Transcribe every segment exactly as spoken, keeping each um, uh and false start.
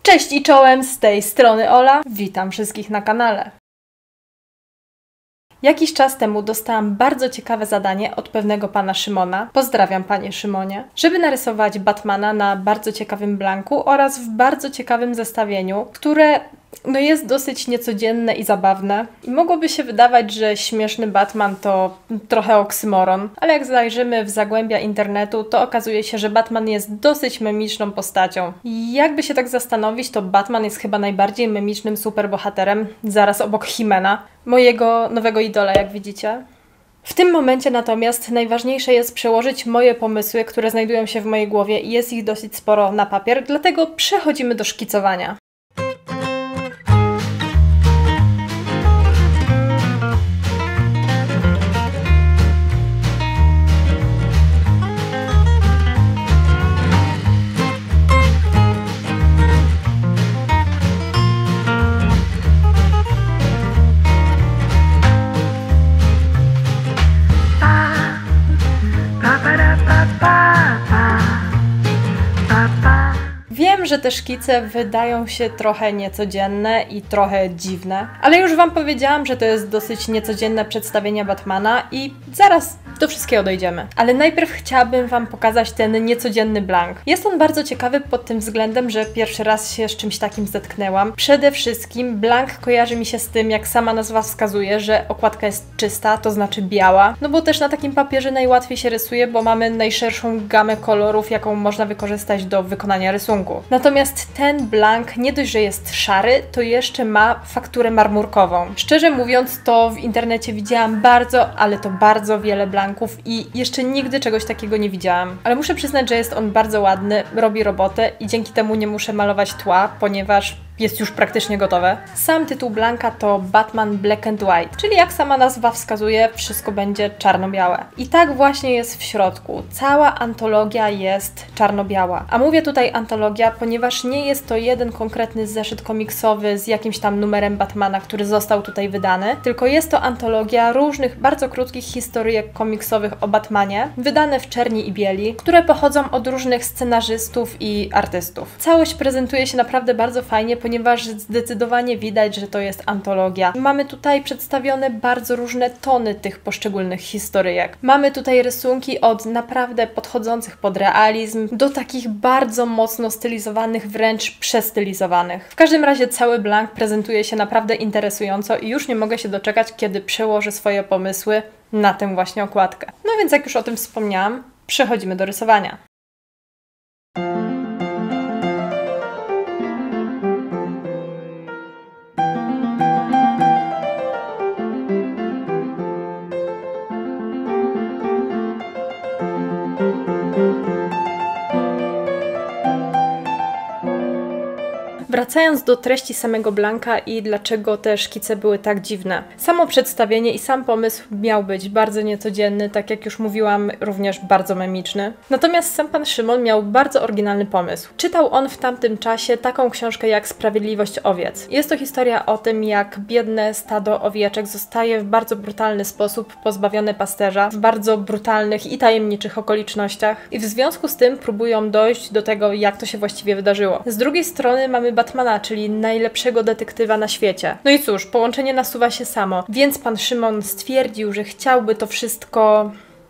Cześć i czołem, z tej strony Ola. Witam wszystkich na kanale. Jakiś czas temu dostałam bardzo ciekawe zadanie od pewnego pana Szymona, pozdrawiam panie Szymonie, żeby narysować Batmana na bardzo ciekawym blanku oraz w bardzo ciekawym zestawieniu, które no jest dosyć niecodzienne i zabawne. I mogłoby się wydawać, że śmieszny Batman to trochę oksymoron, ale jak zajrzymy w zagłębia internetu, to okazuje się, że Batman jest dosyć memiczną postacią. I jakby się tak zastanowić, to Batman jest chyba najbardziej memicznym superbohaterem, zaraz obok He-Mana, mojego nowego idola, jak widzicie. W tym momencie natomiast najważniejsze jest przełożyć moje pomysły, które znajdują się w mojej głowie i jest ich dosyć sporo na papier, dlatego przechodzimy do szkicowania. Wiem, że te szkice wydają się trochę niecodzienne i trochę dziwne, ale już wam powiedziałam, że to jest dosyć niecodzienne przedstawienie Batmana i zaraz do wszystkiego dojdziemy. Ale najpierw chciałabym wam pokazać ten niecodzienny blank. Jest on bardzo ciekawy pod tym względem, że pierwszy raz się z czymś takim zetknęłam. Przede wszystkim blank kojarzy mi się z tym, jak sama nazwa wskazuje, że okładka jest czysta, to znaczy biała, no bo też na takim papierze najłatwiej się rysuje, bo mamy najszerszą gamę kolorów, jaką można wykorzystać do wykonania rysunku. Natomiast ten blank nie dość, że jest szary, to jeszcze ma fakturę marmurkową. Szczerze mówiąc, to w internecie widziałam bardzo, ale to bardzo wiele blanków i jeszcze nigdy czegoś takiego nie widziałam. Ale muszę przyznać, że jest on bardzo ładny, robi robotę i dzięki temu nie muszę malować tła, ponieważ jest już praktycznie gotowe. Sam tytuł blanka to Batman Black and White, czyli jak sama nazwa wskazuje, wszystko będzie czarno-białe. I tak właśnie jest w środku. Cała antologia jest czarno-biała. A mówię tutaj antologia, ponieważ nie jest to jeden konkretny zeszyt komiksowy z jakimś tam numerem Batmana, który został tutaj wydany, tylko jest to antologia różnych bardzo krótkich historyjek komiksowych o Batmanie, wydane w czerni i bieli, które pochodzą od różnych scenarzystów i artystów. Całość prezentuje się naprawdę bardzo fajnie, ponieważ zdecydowanie widać, że to jest antologia. Mamy tutaj przedstawione bardzo różne tony tych poszczególnych historyjek. Mamy tutaj rysunki od naprawdę podchodzących pod realizm do takich bardzo mocno stylizowanych, wręcz przestylizowanych. W każdym razie cały blank prezentuje się naprawdę interesująco i już nie mogę się doczekać, kiedy przełożę swoje pomysły na tę właśnie okładkę. No więc jak już o tym wspomniałam, przechodzimy do rysowania. Wracając do treści samego blanka i dlaczego te szkice były tak dziwne. Samo przedstawienie i sam pomysł miał być bardzo niecodzienny, tak jak już mówiłam, również bardzo memiczny. Natomiast sam pan Szymon miał bardzo oryginalny pomysł. Czytał on w tamtym czasie taką książkę jak Sprawiedliwość owiec. Jest to historia o tym, jak biedne stado owieczek zostaje w bardzo brutalny sposób pozbawione pasterza, w bardzo brutalnych i tajemniczych okolicznościach i w związku z tym próbują dojść do tego, jak to się właściwie wydarzyło. Z drugiej strony mamy Batmana, czyli najlepszego detektywa na świecie. No i cóż, połączenie nasuwa się samo, więc pan Szymon stwierdził, że chciałby to wszystko...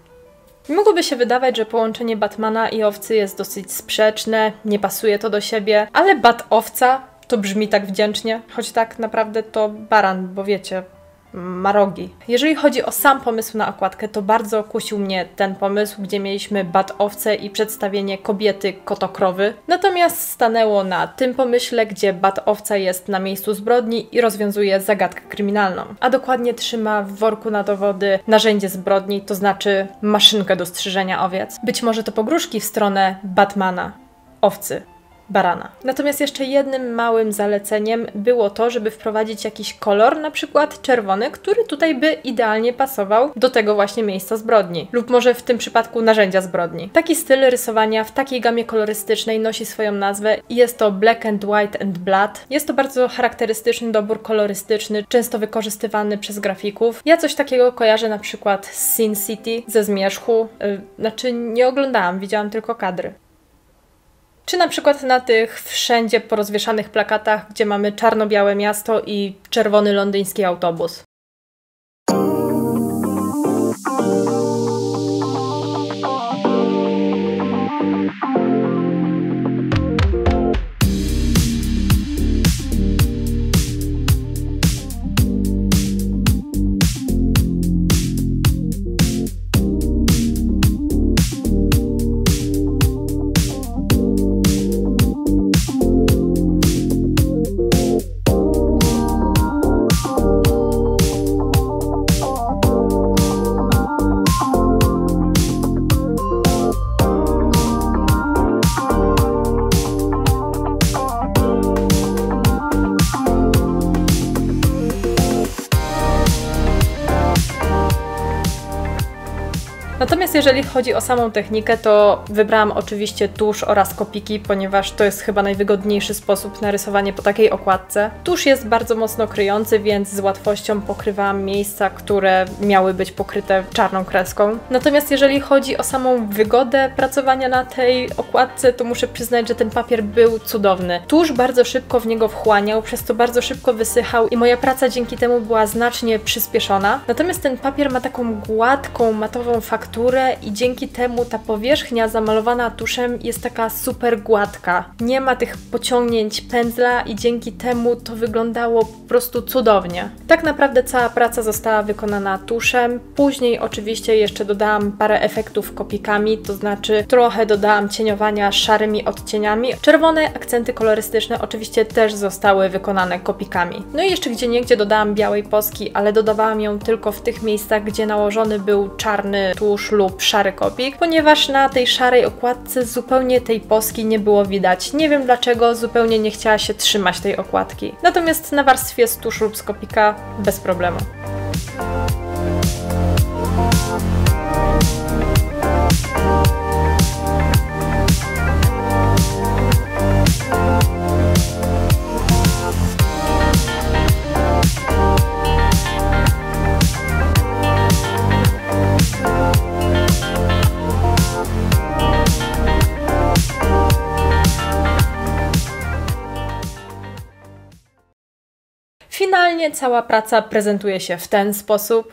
Mogłoby się wydawać, że połączenie Batmana i owcy jest dosyć sprzeczne, nie pasuje to do siebie, ale Bat-owca to brzmi tak wdzięcznie, choć tak naprawdę to baran, bo wiecie, ma rogi. Jeżeli chodzi o sam pomysł na okładkę, to bardzo kusił mnie ten pomysł, gdzie mieliśmy Bat-owcę i przedstawienie kobiety kotokrowy. Natomiast stanęło na tym pomyśle, gdzie Bat-owca jest na miejscu zbrodni i rozwiązuje zagadkę kryminalną. A dokładnie trzyma w worku na dowody narzędzie zbrodni, to znaczy maszynkę do strzyżenia owiec. Być może to pogróżki w stronę Batmana, owcy, barana. Natomiast jeszcze jednym małym zaleceniem było to, żeby wprowadzić jakiś kolor, na przykład czerwony, który tutaj by idealnie pasował do tego właśnie miejsca zbrodni. Lub może w tym przypadku narzędzia zbrodni. Taki styl rysowania w takiej gamie kolorystycznej nosi swoją nazwę i jest to Black and White and Blood. Jest to bardzo charakterystyczny dobór kolorystyczny, często wykorzystywany przez grafików. Ja coś takiego kojarzę na przykład z Sin City, ze Zmierzchu. Yy, znaczy nie oglądałam, widziałam tylko kadry. Czy na przykład na tych wszędzie porozwieszanych plakatach, gdzie mamy czarno-białe miasto i czerwony londyński autobus. Natomiast jeżeli chodzi o samą technikę, to wybrałam oczywiście tusz oraz kopiki, ponieważ to jest chyba najwygodniejszy sposób na rysowanie po takiej okładce. Tusz jest bardzo mocno kryjący, więc z łatwością pokrywałam miejsca, które miały być pokryte czarną kreską. Natomiast jeżeli chodzi o samą wygodę pracowania na tej okładce, to muszę przyznać, że ten papier był cudowny. Tusz bardzo szybko w niego wchłaniał, przez to bardzo szybko wysychał i moja praca dzięki temu była znacznie przyspieszona. Natomiast ten papier ma taką gładką, matową fakturę, i dzięki temu ta powierzchnia zamalowana tuszem jest taka super gładka. Nie ma tych pociągnięć pędzla i dzięki temu to wyglądało po prostu cudownie. Tak naprawdę cała praca została wykonana tuszem. Później oczywiście jeszcze dodałam parę efektów kopikami, to znaczy trochę dodałam cieniowania szarymi odcieniami. Czerwone akcenty kolorystyczne oczywiście też zostały wykonane kopikami. No i jeszcze gdzieniegdzie dodałam białej poski, ale dodawałam ją tylko w tych miejscach, gdzie nałożony był czarny tusz lub szary kopik, ponieważ na tej szarej okładce zupełnie tej poski nie było widać. Nie wiem dlaczego, zupełnie nie chciała się trzymać tej okładki. Natomiast na warstwie z tuszu lub z kopika bez problemu. Finalnie cała praca prezentuje się w ten sposób.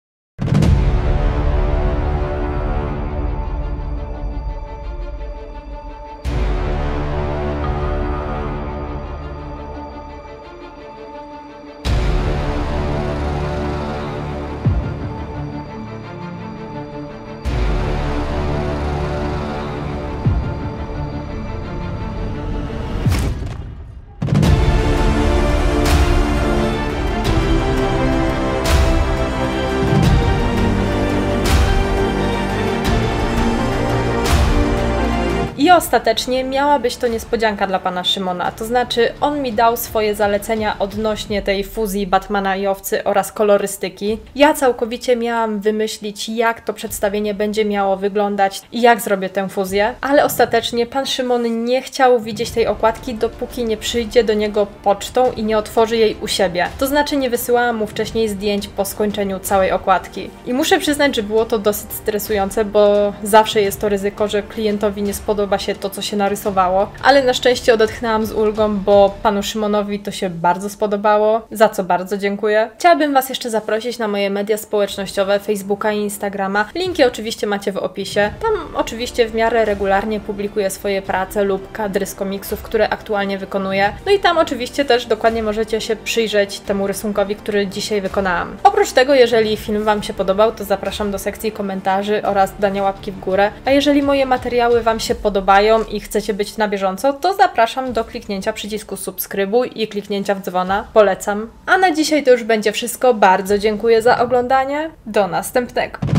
I ostatecznie miała być to niespodzianka dla pana Szymona, to znaczy on mi dał swoje zalecenia odnośnie tej fuzji Batmana i Owcy oraz kolorystyki. Ja całkowicie miałam wymyślić, jak to przedstawienie będzie miało wyglądać i jak zrobię tę fuzję, ale ostatecznie pan Szymon nie chciał widzieć tej okładki, dopóki nie przyjdzie do niego pocztą i nie otworzy jej u siebie. To znaczy nie wysyłałam mu wcześniej zdjęć po skończeniu całej okładki. I muszę przyznać, że było to dosyć stresujące, bo zawsze jest to ryzyko, że klientowi nie spodoba się to, co się narysowało, ale na szczęście odetchnęłam z ulgą, bo panu Szymonowi to się bardzo spodobało, za co bardzo dziękuję. Chciałabym was jeszcze zaprosić na moje media społecznościowe, Facebooka i Instagrama. Linki oczywiście macie w opisie. Tam oczywiście w miarę regularnie publikuję swoje prace lub kadry z komiksów, które aktualnie wykonuję. No i tam oczywiście też dokładnie możecie się przyjrzeć temu rysunkowi, który dzisiaj wykonałam. Oprócz tego, jeżeli film wam się podobał, to zapraszam do sekcji komentarzy oraz dania łapki w górę. A jeżeli moje materiały wam się podobają i chcecie być na bieżąco, to zapraszam do kliknięcia przycisku subskrybuj i kliknięcia w dzwona. Polecam. A na dzisiaj to już będzie wszystko. Bardzo dziękuję za oglądanie. Do następnego.